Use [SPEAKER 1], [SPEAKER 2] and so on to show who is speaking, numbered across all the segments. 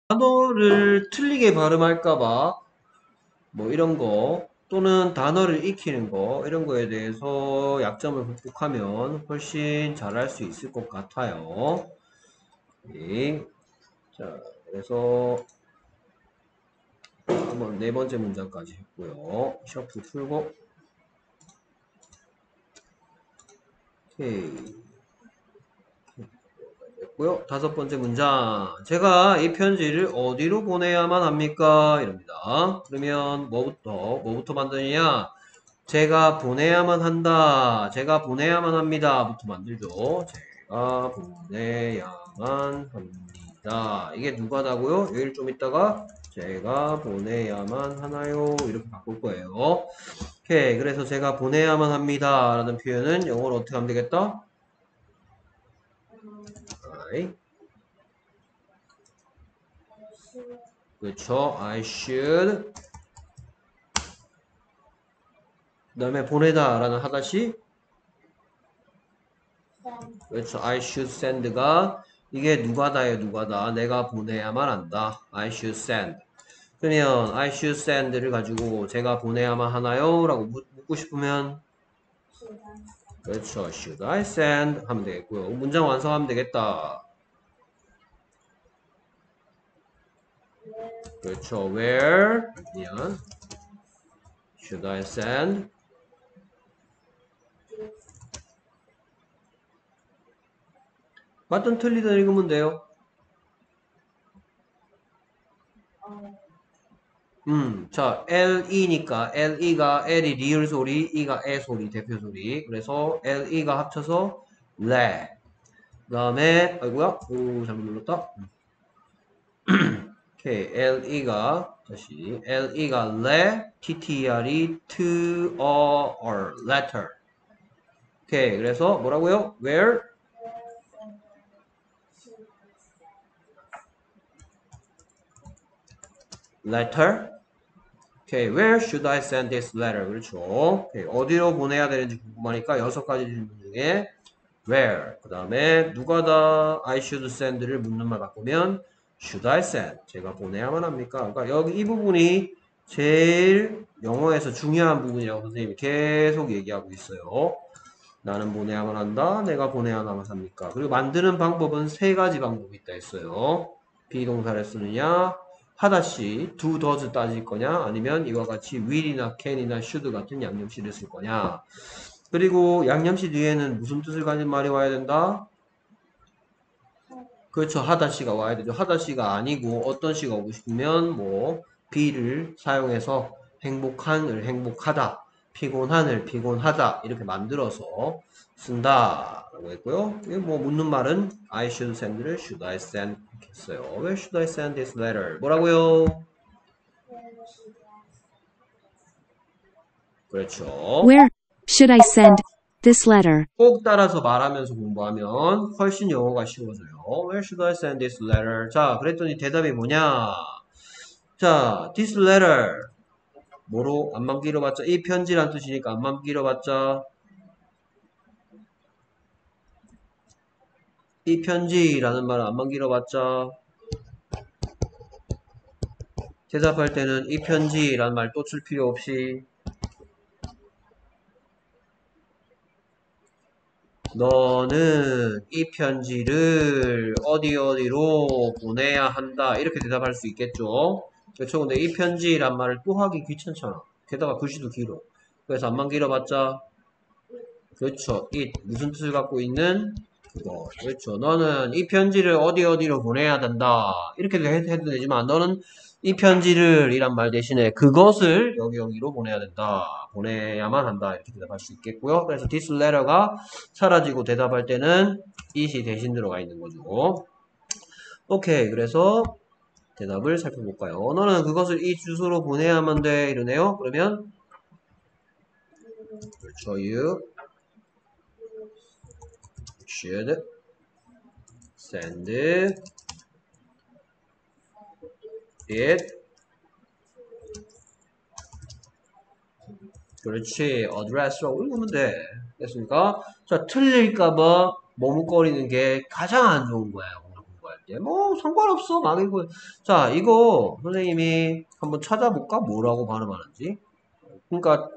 [SPEAKER 1] 단어를 틀리게 발음할까봐 뭐 이런 거 또는 단어를 익히는 거 이런 거에 대해서 약점을 극복하면 훨씬 잘할 수 있을 것 같아요. 네. 자, 그래서 한번 네 번째 문장까지 했고요. 셔프 풀고 오케이. 됐고요. 다섯 번째 문장. 제가 이 편지를 어디로 보내야만 합니까? 이럽니다. 그러면 뭐부터 만드느냐? 제가 보내야만 한다. 제가 보내야만 합니다. 부터 만들죠. 제가 보내야만 합니다. 이게 누가다고요? 여기를 좀 이따가 제가 보내야만 하나요? 이렇게 바꿀 거예요. 오케이. 그래서 제가 보내야만 합니다. 라는 표현은 영어로 어떻게 하면 되겠다? I. 그렇죠. I should. 그 다음에 보내다 라는 하다시. 그렇죠. I should send가 이게 누가다예요. 누가다. 내가 보내야만 한다. I should send. 그러면 I should send를 가지고 제가 보내야만 하나요? 라고 묻고 싶으면 그렇죠. should I send 하면 되겠고요. 문장 완성하면 되겠다. 그렇죠. where 미안. should I send 맞든 틀리든 읽으면 돼요. 자, LE니까 LE가 L이 리을 소리, E가 애 소리, 대표 소리. 그래서 LE가 합쳐서 레. 그 다음에 아이고야, 오 잘못 눌렀다. 오케이, LE가 다시 LE가 레, TTR이 to or letter. 오케이, 그래서 뭐라고요? Where letter. 오케이, where should I send this letter? 그렇죠. 오케이, 어디로 보내야 되는지 궁금하니까 여섯 가지 질문 중에 where, 그 다음에 누가다 I should send를 묻는 말 바꾸면 should I send, 제가 보내야만 합니까? 그러니까 여기 이 부분이 제일 영어에서 중요한 부분이라고 선생님이 계속 얘기하고 있어요. 나는 보내야만 한다. 내가 보내야만 합니까? 그리고 만드는 방법은 세 가지 방법이 있다 했어요. 비동사를 쓰느냐, 하다시, do, does 따질 거냐, 아니면 이와 같이 will이나 can이나 should 같은 양념시를 쓸 거냐. 그리고 양념시 뒤에는 무슨 뜻을 가진 말이 와야 된다? 그렇죠. 하다시가 와야 되죠. 하다시가 아니고 어떤 시가 오고 싶으면 뭐 be를 사용해서 행복한을 행복하다, 피곤한을 피곤하다 이렇게 만들어서 쓴다 라고 했고요. 뭐 묻는 말은 I should send를 should I send 이렇게 했어요. Where should I send this letter? 뭐라고요? 그렇죠.
[SPEAKER 2] Where should I send this letter?
[SPEAKER 1] 꼭 따라서 말하면서 공부하면 훨씬 영어가 쉬워져요. Where should I send this letter? 자, 그랬더니 대답이 뭐냐? 자, this letter. 뭐로? 안만 길어봤자. 이 편지란 뜻이니까 안만 길어봤자. 이 편지라는 말은 안만 길어봤자. 대답할 때는 이 편지라는 말 또 쓸 필요 없이. 너는 이 편지를 어디로 보내야 한다. 이렇게 대답할 수 있겠죠. 그렇죠. 근데 이 편지란 말을 또 하기 귀찮잖아. 게다가 글씨도 길어. 그래서 안만 길어봤자. 그렇죠. 이 무슨 뜻을 갖고 있는 그거. 그렇죠. 너는 이 편지를 어디로 보내야 된다. 이렇게 해도 되지만 너는 이 편지를 이란 말 대신에 그것을 여기로 보내야 된다. 보내야만 한다. 이렇게 대답할 수 있겠고요. 그래서 this letter가 사라지고 대답할 때는 it이 대신 들어가 있는 거죠. 오케이. 그래서 대답을 살펴볼까요? 너는 그것을 이 주소로 보내야만 돼. 이러네요. 그러면 그렇죠. You should send it. 그렇지. address라고 읽으면 돼. 됐습니까? 자, 틀릴까봐 머뭇거리는 게 가장 안 좋은 거예요. 예, 뭐 상관없어. 막 이거. 자, 이거 선생님이 한번 찾아볼까? 뭐라고 발음하는지. 그러니까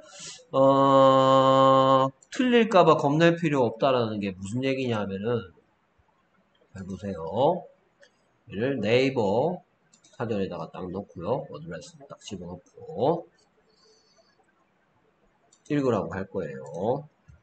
[SPEAKER 1] 틀릴까봐 겁낼 필요 없다라는 게 무슨 얘기냐면은 잘 보세요. 얘를 네이버 사전에다가 딱 넣고요. 어드레스 딱 집어넣고 읽으라고 할 거예요.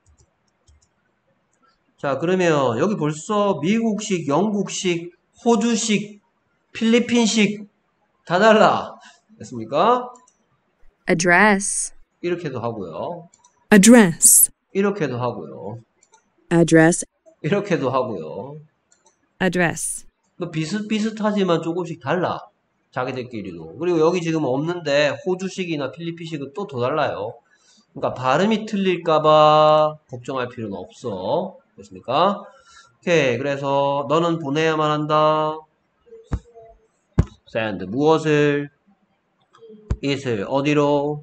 [SPEAKER 1] 자, 그러면 여기 벌써 미국식, 영국식, 호주식, 필리핀식 다 달라. 됐습니까?
[SPEAKER 3] address,
[SPEAKER 1] 이렇게도 하고요.
[SPEAKER 4] address,
[SPEAKER 1] 이렇게도 하고요.
[SPEAKER 4] address,
[SPEAKER 1] 이렇게도 하고요.
[SPEAKER 4] address,
[SPEAKER 1] 뭐 비슷비슷하지만 조금씩 달라. 자기들끼리도. 그리고 여기 지금 없는데 호주식이나 필리핀식은 또 더 달라요. 그러니까 발음이 틀릴까봐 걱정할 필요는 없어. 됐습니까? 오케이. 그래서 너는 보내야만 한다. send 무엇을? it을 어디로?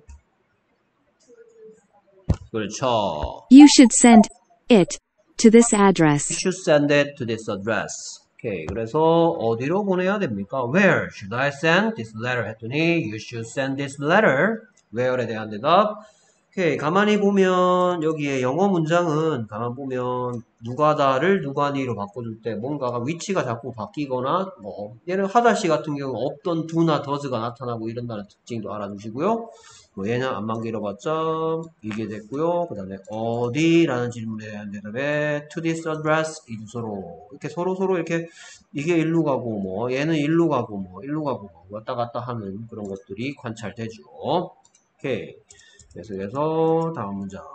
[SPEAKER 1] 그렇죠.
[SPEAKER 2] You should send it to this
[SPEAKER 1] You
[SPEAKER 2] address.
[SPEAKER 1] should send it to this address. 오케이. 그래서 어디로 보내야 됩니까? Where should I send this letter? 했더니 you should send this letter. where에 대한 대답. 오케이. 가만히 보면 여기에 영어 문장은 가만 보면 누가다를 누가니로 바꿔줄 때 뭔가가 위치가 자꾸 바뀌거나 뭐 얘는 하다시 같은 경우 없던 do나 does가 나타나고 이런다는 특징도 알아두시고요. 뭐 얘는 안만 길어봤자 이게 됐고요. 그 다음에 어디라는 질문에 대한 대답에 to this address 이 주소로 이렇게 서로 이렇게 이게 일로 가고 뭐 얘는 일로 가고 뭐 일로 가고 뭐 왔다 갔다 하는 그런 것들이 관찰되죠. 오케이. 그래서 다음 문장.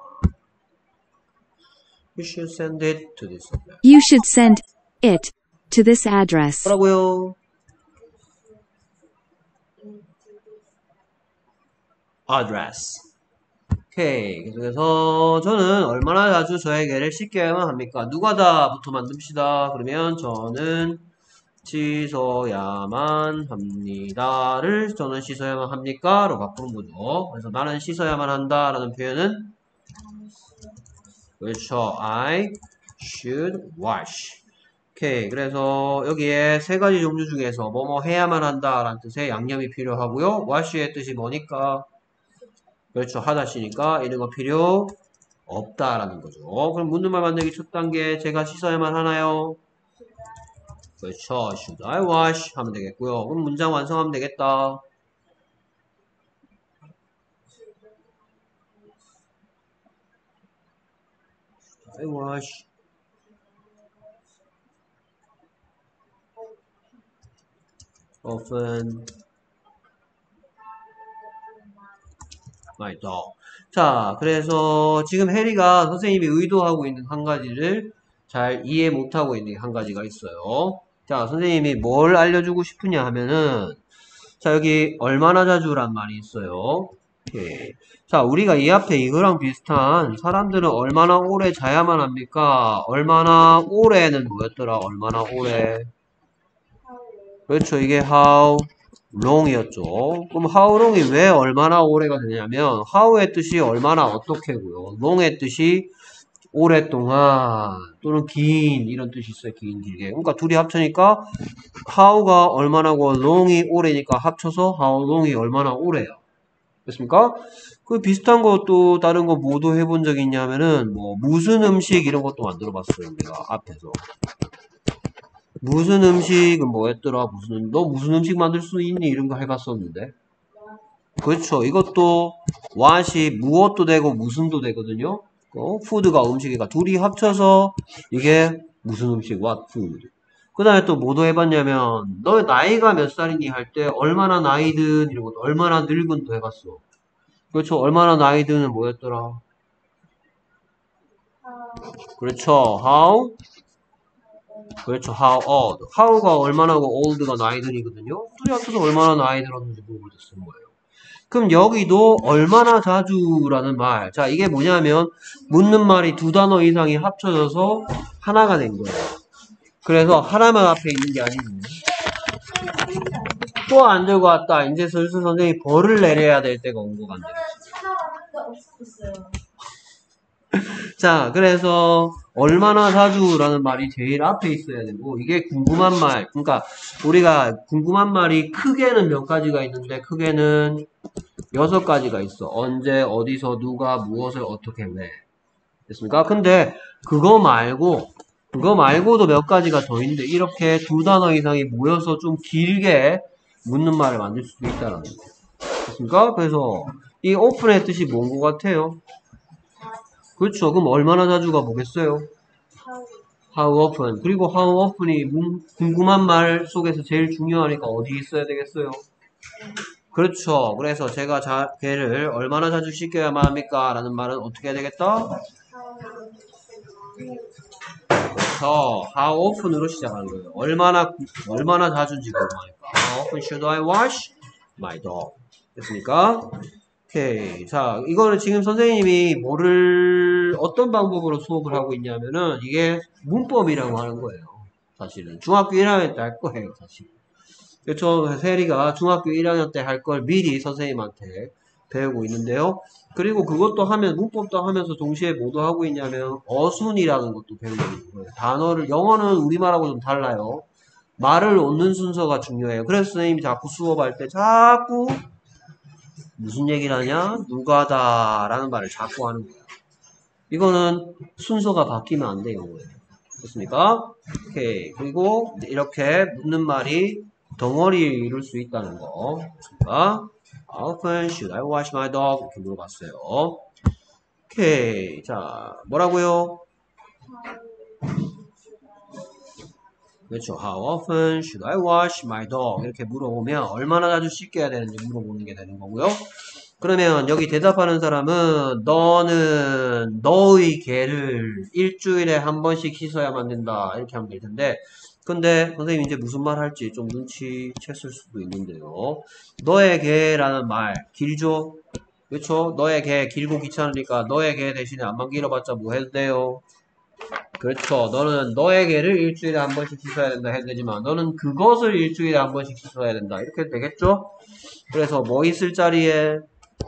[SPEAKER 1] You should send it to this address.
[SPEAKER 2] You should send it to this address.
[SPEAKER 1] 뭐라고요? address. 오케이. 그래서 저는 얼마나 자주 저에게를 씻겨야만 합니까? 누가다부터 만듭시다. 그러면 저는 씻어야만 합니다를 저는 씻어야만 합니까? 로 바꾸는 거죠. 그래서 나는 씻어야만 한다 라는 표현은 그렇죠. I should wash. 오케이. 그래서 여기에 세 가지 종류 중에서 뭐뭐 해야만 한다 라는 뜻의 양념이 필요하고요. wash의 뜻이 뭐니까? 그렇죠. 하다시니까 이런 거 필요 없다라는 거죠. 그럼 묻는 말 만들기 첫 단계 제가 씻어야만 하나요? 그렇죠. Should I wash? 하면 되겠고요. 그럼 문장 완성하면 되겠다. Should I wash? Often. 맞죠. 자, 그래서 지금 해리가 선생님이 의도하고 있는 한 가지를 잘 이해 못하고 있는 한 가지가 있어요. 자, 선생님이 뭘 알려주고 싶으냐 하면은 자, 여기 얼마나 자주란 말이 있어요. 오케이. 자, 우리가 이 앞에 이거랑 비슷한 사람들은 얼마나 오래 자야만 합니까? 얼마나 오래는 뭐였더라? 얼마나 오래? 그렇죠. 이게 how long이었죠. 그럼 how long이 왜 얼마나 오래가 되냐면 how의 뜻이 얼마나 어떻게고요. long의 뜻이 오랫동안 또는 긴 이런 뜻이 있어요. 긴 길게. 그러니까 둘이 합치니까 how가 얼마나고 long이 오래니까 합쳐서 how long이 얼마나 오래야. 됐습니까? 그 비슷한 것도 다른 거 뭐도 해본 적 있냐면은 뭐 무슨 음식 이런 것도 만들어 봤어요. 우리가 앞에서. 무슨 음식은 뭐였더라? 너 무슨 음식 만들 수 있니? 이런 거 해봤었는데. 그렇죠. 이것도 what이 무엇도 되고 무슨도 되거든요. 푸드가 음식이니까 둘이 합쳐서 이게 무슨 음식, what food. 그 다음에 또 뭐도 해봤냐면 너 나이가 몇 살이니 할 때 얼마나 나이든 이런 것도 얼마나 늙은도 해봤어. 그렇죠. 얼마나 나이든은 뭐였더라? 그렇죠. how? 그렇죠. how old. how가 얼마나고 old가 나이든이거든요. 둘이 합쳐서 얼마나 나이 들었는지 물어볼 때 쓰는 거예요. 그럼 여기도 얼마나 자주라는 말. 자, 이게 뭐냐면 묻는 말이 두 단어 이상이 합쳐져서 하나가 된 거예요. 그래서 하나만 앞에 있는 게 아니고 또 안 들고 왔다. 이제 슬슬 선생님이 벌을 내려야 될 때가 온 것 같네요. 자, 그래서 얼마나 자주라는 말이 제일 앞에 있어야 되고, 이게 궁금한 말. 그러니까 우리가 궁금한 말이 크게는 몇 가지가 있는데, 크게는 6가지가 있어. 언제, 어디서, 누가, 무엇을, 어떻게, 왜. 됐습니까? 근데 그거 말고도 몇 가지가 더 있는데, 이렇게 2단어 이상이 모여서 좀 길게 묻는 말을 만들 수도 있다는 거예요. 됐습니까? 그래서 이 오픈의 뜻이 뭔 것 같아요? 그렇죠. 그럼 얼마나 자주가 뭐겠어요? How often. 그리고 how often이 궁금한 말 속에서 제일 중요하니까 어디에 있어야 되겠어요? 그렇죠. 그래서 제가 걔를 얼마나 자주 씻겨야만 합니까? 라는 말은 어떻게 해야 되겠다? 그래서 how often으로 시작하는 거예요. 얼마나 자주인지 궁금하니까. How often should I wash my dog? 됐습니까? 오케이. 자, 이거는 지금 선생님이 어떤 방법으로 수업을 하고 있냐면은, 이게 문법이라고 하는 거예요. 사실은. 중학교 1학년 때 할 거예요, 사실. 그렇죠. 세리가 중학교 1학년 때 할 걸 미리 선생님한테 배우고 있는데요. 그리고 그것도 문법도 하면서 동시에 뭐도 하고 있냐면, 어순이라는 것도 배우고 있는 거예요. 단어를, 영어는 우리말하고 좀 달라요. 말을 얹는 순서가 중요해요. 그래서 선생님이 자꾸 수업할 때 자꾸 무슨 얘기를 하냐? 누가다 라는 말을 자꾸 하는 거야. 이거는 순서가 바뀌면 안 돼요. 됐습니까? 오케이. 그리고 이렇게 묻는 말이 덩어리를 이룰 수 있다는 거. 됐습니까? How often should I wash my dog? 이렇게 물어봤어요. 오케이. 자, 뭐라고요? 그렇죠. How often should I wash my dog? 이렇게 물어보면 얼마나 자주 씻겨야 되는지 물어보는 게 되는 거고요. 그러면 여기 대답하는 사람은 너는 너의 개를 일주일에 한 번씩 씻어야만 된다. 이렇게 하면 될 텐데, 근데 선생님이 이제 무슨 말 할지 좀 눈치챘을 수도 있는데요. 너의 개라는 말 길죠? 그렇죠? 너의 개 길고 귀찮으니까 너의 개 대신에 안만 길어봤자 뭐 해도 돼요? 그렇죠. 너는 너의 개를 일주일에 한 번씩 씻어야 된다 해도 되지만 너는 그것을 일주일에 한 번씩 씻어야 된다. 이렇게 해도 되겠죠? 그래서 뭐 있을 자리에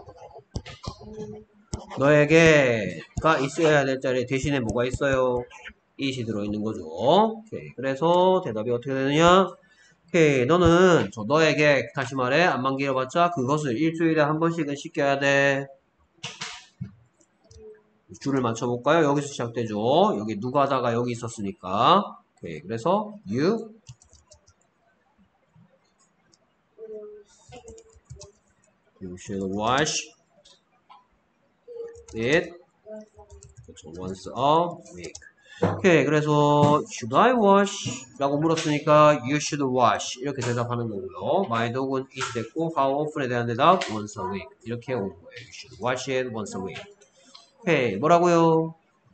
[SPEAKER 1] 너에게가 있어야 될 자리에 대신에 뭐가 있어요? it이 들어있는 거죠. 오케이. 그래서 대답이 어떻게 되느냐? 오케이. 너는 너에게 다시 말해 안만 길어봤자 그것을 일주일에 한 번씩은 씻겨야 돼. 줄을 맞춰볼까요? 여기서 시작되죠. 여기 누가다가 여기 있었으니까. 오케이. 그래서 you should wash it once a week. 오케이. 그래서 should I wash? 라고 물었으니까 you should wash 이렇게 대답하는 거고요. my dog은 it 됐고 how often에 대한 대답 once a week 이렇게 오는 거예요. you should wash it once a week. 오케이. 뭐라고요?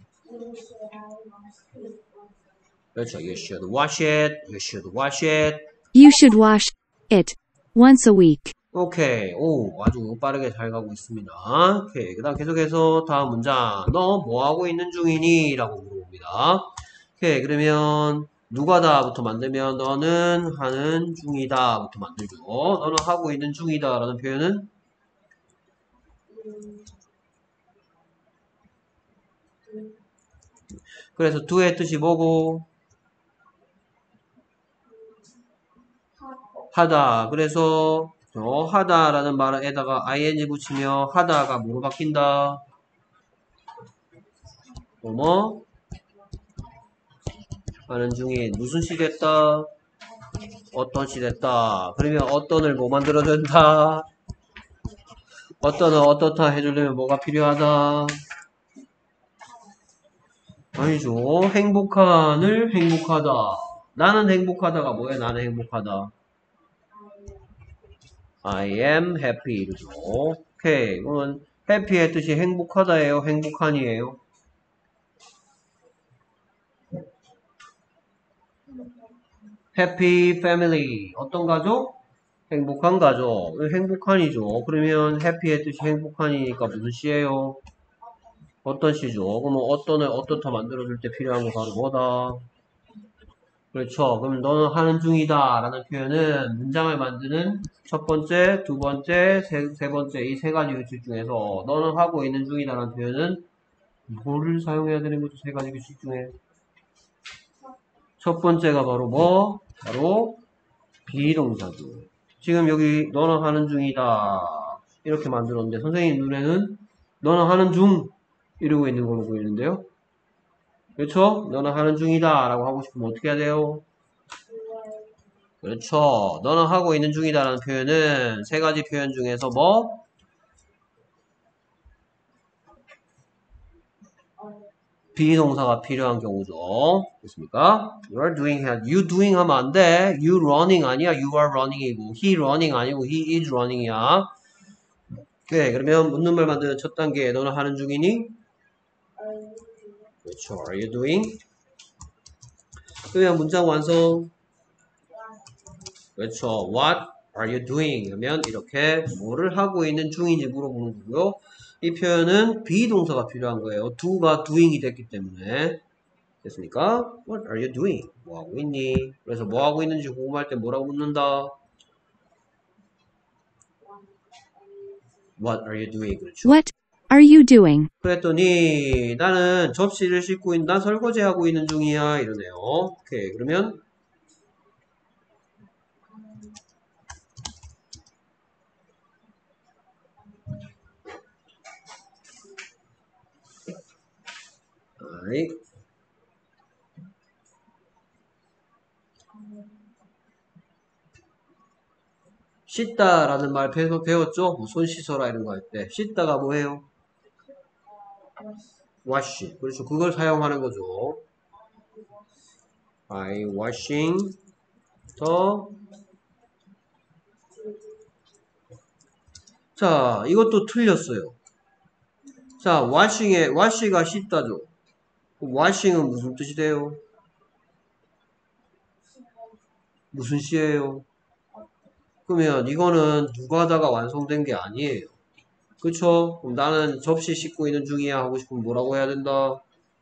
[SPEAKER 1] 그렇죠. You should wash it. You should wash it.
[SPEAKER 2] You should wash it once a week.
[SPEAKER 1] 오케이. 오, 아주 빠르게 잘 가고 있습니다. 오케이. 그 다음 계속해서 다음 문장. 너 뭐하고 있는 중이니? 라고 물어봅니다. 오케이. 그러면 누가다부터 만들면 너는 하는 중이다부터 만들죠. 너는 하고 있는 중이다 라는 표현은 그래서 do의 뜻이 뭐고? 하다. 그래서 하다라는 말에다가 ing 붙이면 하다가 뭐로 바뀐다? 뭐뭐? 하는 중인 무슨 시 됐다? 어떤 시 됐다. 그러면 어떤을 뭐 만들어준다? 어떤은 어떻다 해주려면 뭐가 필요하다? 아니죠. 행복한을 행복하다. 나는 행복하다가 뭐야? 나는 행복하다. I am happy 이러죠. 오케이. 그러면 happy의 뜻이 행복하다예요? 행복한이에요? happy family. 어떤 가족? 행복한 가족. 행복한이죠. 그러면 happy의 뜻이 행복한이니까 무슨 시예요? 어떤 시죠? 그러면 어떤을 어떻다 만들어줄 때 필요한 거 바로 뭐다? 그렇죠. 그럼 너는 하는 중이다 라는 표현은 문장을 만드는 첫 번째, 두 번째, 세 번째 이 세 가지 규칙 중에서 너는 하고 있는 중이다 라는 표현은 뭐를 사용해야 되는 거죠? 세 가지 규칙 중에. 첫 번째가 바로 뭐? 바로 비동사죠. 지금 여기 너는 하는 중이다. 이렇게 만들었는데 선생님 눈에는 너는 하는 중 이러고 있는 걸로 보이는데요. 그렇죠? 너는 하는 중이다 라고 하고 싶으면 어떻게 해야 돼요? 그렇죠. 너는 하고 있는 중이다 라는 표현은 세 가지 표현 중에서 뭐? 비동사가 필요한 경우죠. 됐습니까? You are doing, you doing 하면 안 돼. You running 아니야. You are running이고 he running 아니고 he is running이야. 오케이. 그러면 묻는 말 만드는 첫 단계 너는 하는 중이니? 그렇죠. Are you doing? 그러면 문장 완성. 그렇죠. What are you doing? 하면 이렇게 뭐를 하고 있는 중인지 물어보는 거고요. 이 표현은 비동사가 필요한 거예요. do가 doing이 됐기 때문에. 됐습니까? What are you doing? 뭐 하고 있니? 그래서 뭐 하고 있는지 궁금할 때 뭐라고 묻는다? What are you doing? 그렇죠.
[SPEAKER 2] What are you doing?
[SPEAKER 1] 그랬더니 나는 접시를 씻고 있는, 난 설거지하고 있는 중이야 이러네요. 오케이. 그러면 아이 씻다라는 말 배웠죠? 뭐 손 씻어라 이런 거 할 때 씻다가 뭐예요? wash. 그렇죠. 그걸 사용하는 거죠. I washing the. 자, 이것도 틀렸어요. 자, wash가 씻다죠. washing은 무슨 뜻이 돼요? 무슨 시예요? 그러면 이거는 누가 하다가 완성된 게 아니에요. 그쵸? 그럼 나는 접시 씻고 있는 중이야 하고 싶으면 뭐라고 해야 된다?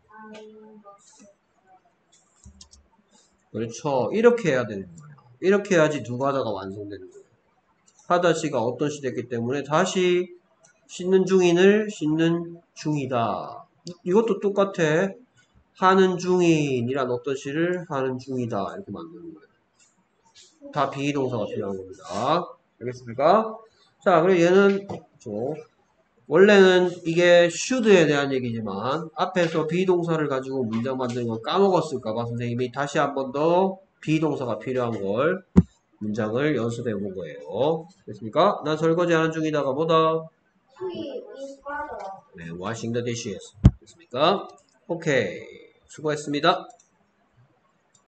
[SPEAKER 1] 그렇죠. 이렇게 해야 되는 거예요. 이렇게 해야지 누가 하다가 완성되는 거예요. 하다 시가 어떤 시 됐기 때문에 다시 씻는 중인을 씻는 중이다. 이것도 똑같아. 하는 중인이란 어떤 시를 하는 중이다. 이렇게 만드는 거예요. 다 비동사가 필요한 겁니다. 알겠습니까? 자, 그리고 얘는 원래는 이게 should에 대한 얘기지만 앞에서 비동사를 가지고 문장 만드는 거 까먹었을까봐 선생님이 다시 한 번 더 비동사가 필요한 걸 문장을 연습해 본 거예요. 됐습니까? 난 설거지하는 중이다가 뭐다? 네, washing the dishes. 됐습니까? 오케이. 수고했습니다.